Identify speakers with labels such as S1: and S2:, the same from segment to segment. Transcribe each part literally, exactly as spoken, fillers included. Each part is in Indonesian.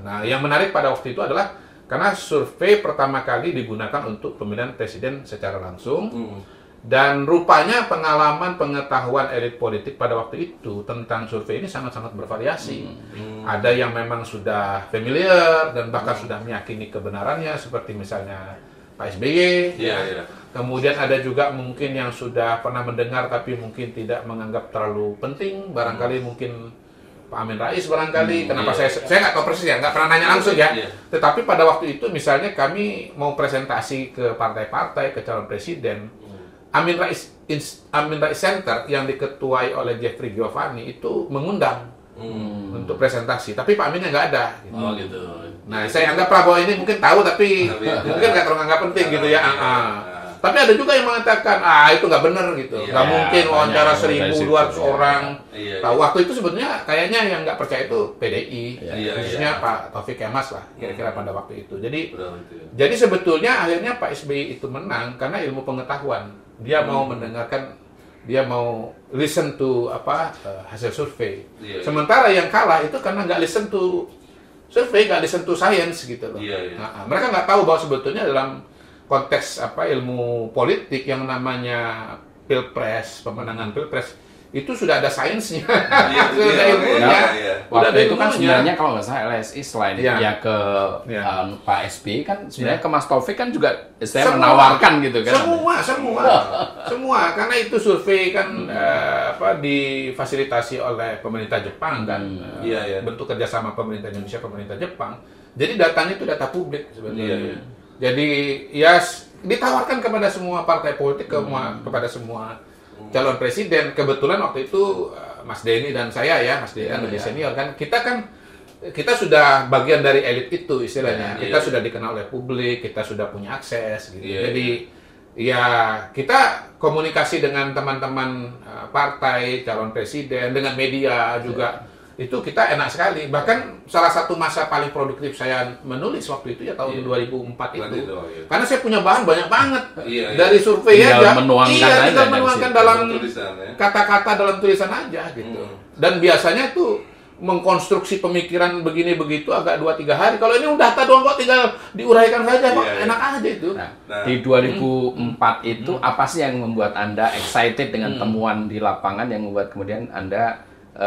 S1: Nah, yang menarik pada waktu itu adalah karena survei pertama kali digunakan untuk pemilihan presiden secara langsung. Hmm. Dan rupanya pengalaman pengetahuan elit politik pada waktu itu tentang survei ini sangat-sangat bervariasi. Hmm. Ada yang memang sudah familiar dan bahkan hmm. sudah meyakini kebenarannya, seperti misalnya Pak S B Y.
S2: Yeah,
S1: ya.
S2: yeah.
S1: Kemudian ada juga mungkin yang sudah pernah mendengar tapi mungkin tidak menganggap terlalu penting. Barangkali hmm. mungkin Pak Amin Rais barangkali. Hmm, Kenapa yeah. saya saya nggak tahu persis ya, nggak pernah nanya langsung ya. Yeah. Tetapi pada waktu itu misalnya kami mau presentasi ke partai-partai, ke calon presiden. Amin Rais Amin Rais Center yang diketuai oleh Jeffrey Giovanni itu mengundang hmm. untuk presentasi, tapi Pak Aminnya nggak ada. Gitu.
S2: Oh gitu.
S1: Nah, saya anggap Prabowo ini mungkin tahu, tapi mungkin nggak terlalu anggap penting gitu ya. Ah, ah. Tapi ada juga yang mengatakan, ah itu nggak benar gitu, nggak ya, mungkin wawancara seribu dua ratus orang.
S2: Iya,
S1: nah,
S2: iya.
S1: waktu itu sebetulnya kayaknya yang nggak percaya itu P D I,
S2: iya,
S1: khususnya
S2: iya.
S1: Pak Taufik Kemas lah, kira-kira pada waktu itu. Jadi,
S2: itu ya.
S1: jadi sebetulnya akhirnya Pak S B Y itu menang karena ilmu pengetahuan. Dia hmm. mau mendengarkan, dia mau listen to apa uh, hasil survei.
S2: Iya,
S1: Sementara yang kalah itu karena nggak listen to survei, nggak listen to science gitu loh.
S2: Iya, iya.
S1: Nah, mereka nggak tahu bahwa sebetulnya dalam konteks apa ilmu politik yang namanya pilpres, pemenangan pilpres itu sudah ada sainsnya,
S2: iya,
S1: sudah ada
S2: iya,
S1: ilmunya.
S2: iya, iya.
S3: Waktu itu kan sebenarnya kalau nggak salah L S I selain
S1: iya.
S3: ya ke
S1: iya.
S3: um, Pak S B Y kan sebenarnya
S1: iya.
S3: ke Mas Taufik kan juga saya
S1: semua,
S3: menawarkan gitu kan.
S1: Semua, semua, semua karena itu survei kan hmm. uh, apa difasilitasi oleh pemerintah Jepang kan, hmm. uh,
S2: iya, iya.
S1: bentuk kerjasama pemerintah Indonesia, pemerintah Jepang. Jadi datanya itu data publik sebenarnya.
S2: Iya, iya.
S1: Jadi ya ditawarkan kepada semua partai politik, hmm. kepada semua calon presiden. Kebetulan waktu itu Mas Denny dan saya ya, Mas Denny kan lebih senior kan, kita kan kita sudah bagian dari elit itu istilahnya. Ya, kita iya. sudah dikenal oleh publik, kita sudah punya akses gitu. Ya, Jadi ya kita komunikasi dengan teman-teman partai, calon presiden, dengan media juga. Ya. Itu kita enak sekali. Bahkan salah satu masa paling produktif saya menulis waktu itu ya tahun yeah. dua ribu empat itu. itu yeah. Karena saya punya bahan banyak banget.
S2: Yeah, yeah.
S1: Dari survei aja.
S3: Menuangkan
S1: iya, tinggal
S3: aja
S1: menuangkan dalam kata-kata dalam tulisan aja gitu. Hmm. Dan biasanya tuh mengkonstruksi pemikiran begini begitu agak dua tiga hari. Kalau ini udah data doang kok tinggal diuraikan saja kok yeah, enak yeah. aja itu.
S3: Nah, nah. Di dua ribu empat hmm. itu hmm. apa sih yang membuat Anda excited dengan hmm. temuan di lapangan yang membuat kemudian Anda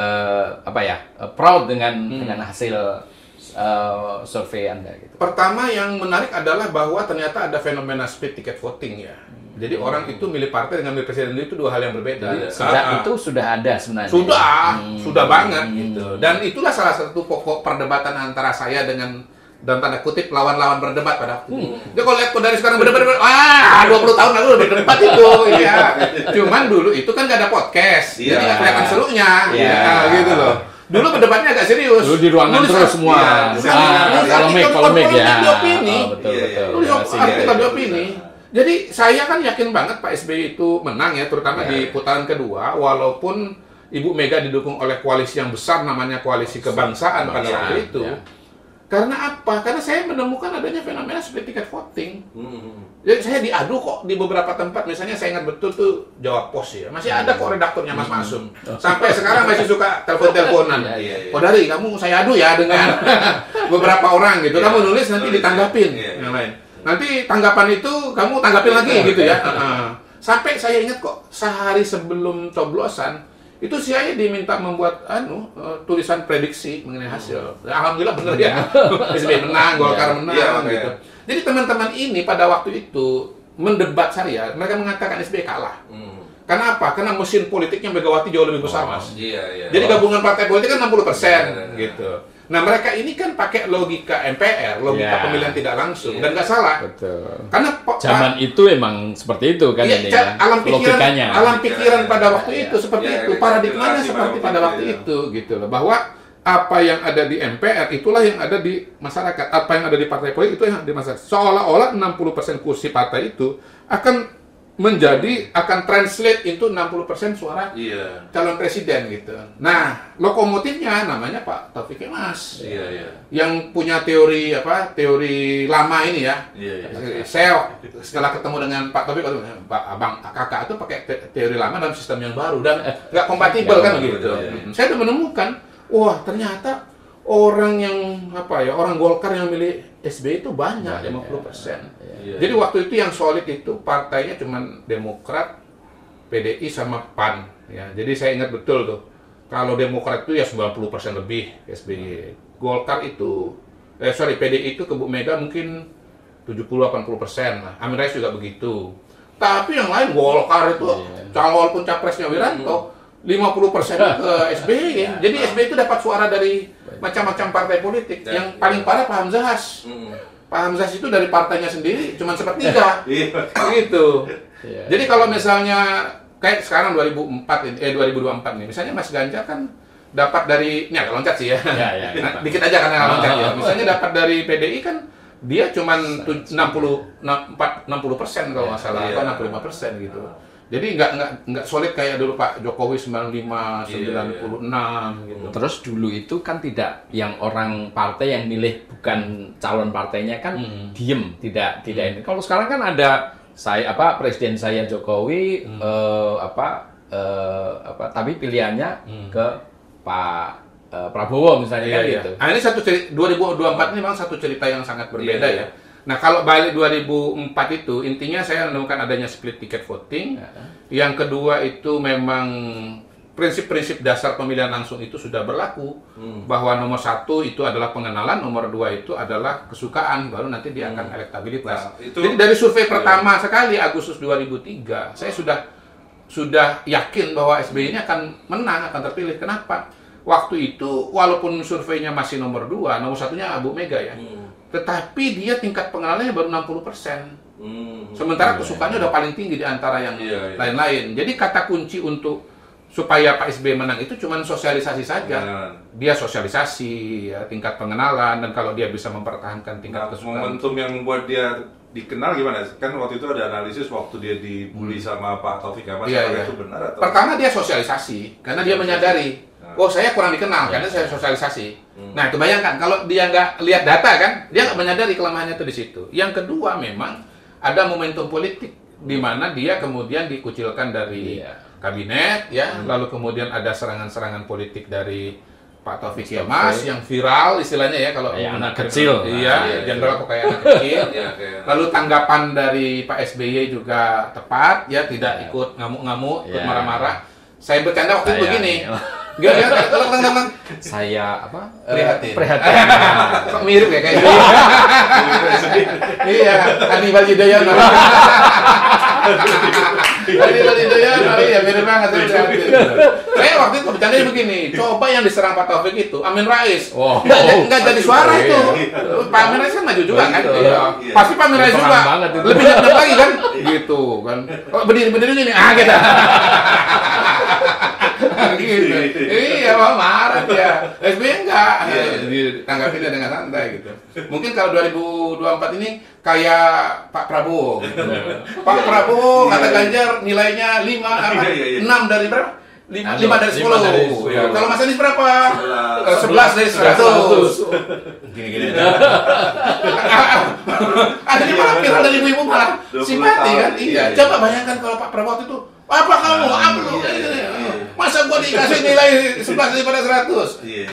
S3: Uh, apa ya uh, proud dengan hmm. dengan hasil uh, survei Anda gitu.
S1: Pertama yang menarik adalah bahwa ternyata ada fenomena split ticket voting ya. Hmm. Jadi hmm. orang itu milih partai dengan milih presiden itu dua hal yang berbeda.
S3: Jadi, sejak ah, itu sudah ada sebenarnya.
S1: Sudah, hmm. sudah banget hmm. gitu. Dan itulah salah satu pokok perdebatan antara saya dengan dan tanda kutip lawan-lawan berdebat pada waktu itu. Hmm. Dia kalau lihat dari sekarang berdebat, wah dua puluh tahun lalu udah berdebat itu. Iya. Cuman dulu itu kan gak ada podcast, yeah. jadi gak kelihatan serunya.
S3: Yeah.
S1: Nah, gitu loh. Dulu berdebatnya agak serius.
S3: Dulu di ruangan nulis terus semua.
S1: Iya. Ah,
S3: polemik, polemik ya.
S1: Di opini.
S3: Oh, betul, betul.
S1: Nulis artikel di opini. Jadi saya kan yakin banget Pak S B Y itu menang ya, terutama yeah. di putaran kedua, walaupun Ibu Mega didukung oleh koalisi yang besar namanya Koalisi Kebangsaan pada waktu itu. Yeah. Karena apa? Karena saya menemukan adanya fenomena split ticket voting. Hmm. Jadi saya diadu kok di beberapa tempat. Misalnya saya ingat betul tuh Jawa Pos ya. Masih ada kok redaktornya Mas Masum. Sampai sekarang masih suka telepon-teleponan.
S2: Ya, ya, ya.
S1: Oh dari kamu saya adu ya dengan beberapa orang gitu. Kamu nulis nanti ditanggapin yang lain. Nanti tanggapan itu kamu tanggapin lagi gitu ya. Sampai saya ingat kok sehari sebelum coblosan itu saya diminta membuat anu uh, tulisan prediksi mengenai hasil. Hmm. Alhamdulillah benar ya. S B Y menang, Golkar menang ya, gitu. Ya. Jadi teman-teman ini pada waktu itu mendebat saya, mereka mengatakan S B Y kalah. Hmm. Karena apa? Karena mesin politiknya Megawati jauh lebih besar,
S2: oh,
S1: Mas.
S2: Iya, iya.
S1: Jadi gabungan partai politik kan enam puluh persen
S2: iya, iya,
S1: gitu. Nah, mereka ini kan pakai logika M P R, logika yeah. pemilihan tidak langsung, yeah. dan nggak salah.
S3: Betul.
S1: Karena
S3: zaman itu emang seperti itu kan
S1: ya,
S3: ini ya.
S1: Alam pikiran,
S3: logikanya.
S1: alam pikiran pada waktu
S3: yeah.
S1: itu seperti
S2: yeah,
S1: itu,
S2: yeah,
S1: paradigmanya
S2: yeah,
S1: seperti
S2: yeah,
S1: pada
S2: yeah.
S1: waktu itu, gitu loh. Bahwa apa yang ada di M P R itulah yang ada di masyarakat, apa yang ada di partai politik itu yang ada di masyarakat. Seolah-olah enam puluh persen kursi partai itu akan menjadi akan translate itu enam puluh persen suara
S2: iya.
S1: calon presiden gitu. Nah, lokomotifnya namanya Pak Taufik Kemas.
S2: Iya, iya.
S1: Yang punya teori apa? Teori lama ini ya.
S2: Iya, iya.
S1: Saya setelah ketemu dengan Pak Taufik, Pak Abang Kakak itu pakai te teori lama dalam sistem yang baru dan nggak kompatibel kan begitu. Iya, iya. Saya udah menemukan, wah ternyata orang yang apa ya, orang Golkar yang milih S B Y itu banyak,
S3: Banyak,
S1: lima puluh persen.
S3: ya.
S1: Jadi waktu itu yang solid itu partainya cuman Demokrat, P D I sama P A N ya. Jadi saya ingat betul tuh. Kalau Demokrat itu ya sembilan puluh persen lebih S B Y. Golkar itu eh sorry P D I itu ke Bu Mega mungkin tujuh puluh sampai delapan puluh persen lah. Amin Rais juga begitu. Tapi yang lain Golkar itu
S3: yeah.
S1: calon pun capresnya Wiranto lima puluh persen ke S B Y.
S3: Ya,
S1: Jadi S B Y itu dapat suara dari macam-macam partai politik.
S2: Ya,
S1: Yang
S2: ya.
S1: paling parah Pak Hamzahas.
S2: Hmm.
S1: Pak Hamzahas itu dari partainya sendiri cuma sepertiga.
S2: Iya.
S1: Gitu.
S3: Iya.
S1: Jadi kalau misalnya kayak sekarang dua ribu empat ini, eh dua ribu dua puluh empat nih, misalnya Mas Ganjar kan dapat dari, ini agak loncat sih ya.
S3: Ya, ya,
S1: Nah, dikit aja karena agak loncat ya. Misalnya dapat dari P D I kan dia cuma enam puluh, enam puluh persen kalau nggak salah,
S2: Iya.
S1: atau enam puluh lima persen gitu. Jadi nggak nggak nggak solid kayak dulu Pak Jokowi sembilan puluh lima, sembilan puluh enam gitu.
S3: Terus dulu itu kan tidak yang orang partai yang milih bukan calon partainya kan
S1: Hmm.
S3: diem, tidak tidak ini. Kalau sekarang kan ada saya apa presiden saya Jokowi
S1: Hmm.
S3: eh, apa eh, apa tapi pilihannya
S1: Hmm.
S3: ke Pak eh, Prabowo misalnya kan
S1: Iya, iya.
S3: gitu.
S1: Nah, ini satu cerita, dua ribu dua puluh empat ini memang satu cerita yang sangat berbeda
S2: Iya, iya.
S1: ya. Nah, kalau balik dua ribu empat itu, intinya saya menemukan adanya split ticket voting. Yang kedua itu memang prinsip-prinsip dasar pemilihan langsung itu sudah berlaku.
S2: Hmm.
S1: Bahwa nomor satu itu adalah pengenalan, nomor dua itu adalah kesukaan, baru nanti dia akan elektabilitas.
S2: Nah, itu-
S1: Jadi dari survei
S2: Iya.
S1: pertama sekali, Agustus dua ribu tiga, saya sudah sudah yakin bahwa S B Y ini akan menang, akan terpilih. Kenapa? Waktu itu, walaupun surveinya masih nomor dua, nomor satunya Bu Mega ya,
S2: Hmm.
S1: tetapi dia tingkat pengenalannya baru enam puluh persen.
S2: Hmm.
S1: Sementara kesukaannya udah paling tinggi di antara yang
S2: Iya, iya.
S1: lain-lain. Jadi kata kunci untuk supaya Pak S B Y menang itu cuma sosialisasi saja.
S2: Pengenalan.
S1: Dia sosialisasi, ya, tingkat pengenalan, dan kalau dia bisa mempertahankan tingkat
S2: Nah,
S1: kesukaan.
S2: momentum yang membuat dia dikenal gimana? Kan waktu itu ada analisis waktu dia dibully sama Pak Taufik Kemas,
S1: Iya,
S2: apakah
S1: iya.
S2: itu benar atau?
S1: Pertama dia sosialisasi, karena dia menyadari,
S2: Nah.
S1: oh saya kurang dikenal, karena saya sosialisasi. Nah itu bayangkan, kalau dia nggak lihat data kan, dia nggak menyadari kelemahannya itu di situ. Yang kedua memang ada momentum politik, di mana dia kemudian dikucilkan dari
S3: Iya.
S1: kabinet, ya, lalu kemudian ada serangan-serangan politik dari Pak Taufik Kemas yang viral istilahnya ya kalau
S3: Kayak anak
S1: menggunakan-
S3: kecil.
S1: Iya,
S2: Iya, iya.
S1: jenderal kok kayak anak kecil.
S2: Iya, kayak-
S1: Lalu tanggapan dari Pak S B Y juga tepat, ya tidak
S3: Ya.
S1: ikut ngamuk-ngamuk, ikut
S3: Ya.
S1: marah-marah. Saya bercanda waktu itu
S3: Saya-
S1: begini. Gak, gak, tenang, tenang, tenang.
S3: Saya apa? eh,
S1: Prihatin.
S3: prihatin.
S1: Kok mirip ya kayak Iya, Hannibal Yudhoyono. Hannibal Yudhoyono, iya mirip banget. Saya prihatin. Saya waktu itu bercandanya begini, coba yang diserang Pak Taufik itu, Amin Rais.
S3: Wow.
S1: Nggak, nggak jadi suara
S3: Oh,
S1: itu.
S3: iya.
S1: Pak Amin Rais kan maju juga kan?
S3: Betul.
S1: Iya.
S2: Iya.
S1: Pasti Pak Amin Rais
S3: Perang
S1: juga.
S3: banget itu.
S1: Lebih dekat lagi kan? Gitu kan. Oh, berdiri-berdiri gini, ah gitu. gitu. Iya, Pak marah dia. S B Y enggak. Ditanggapinya dengan santai gitu. Mungkin kalau dua ribu dua puluh empat ini kayak Pak Prabowo gitu. Pak Prabowo kata Ganjar nilainya lima apa?
S2: Iya, iya, iya.
S1: enam dari berapa? lima,
S3: Aduh,
S1: lima dari
S3: lima
S1: sepuluh.
S3: dari sepuluh.
S1: Ya. Kalau Mas Anies berapa?
S2: Sebelas.
S1: Eh, sebelas dari seratus. Gini-gini. Ada di malah viral dari ibu-ibu malah
S2: dua puluh
S1: simpati
S2: tahun.
S1: kan? Iya.
S2: Iya, iya.
S1: Coba bayangkan kalau Pak Prabowo itu, apa kamu?
S2: Nah,
S1: Apa lu?
S2: iya, iya, iya.
S1: Masa gua dikasih nilai sebelas daripada seratus?
S2: Iya.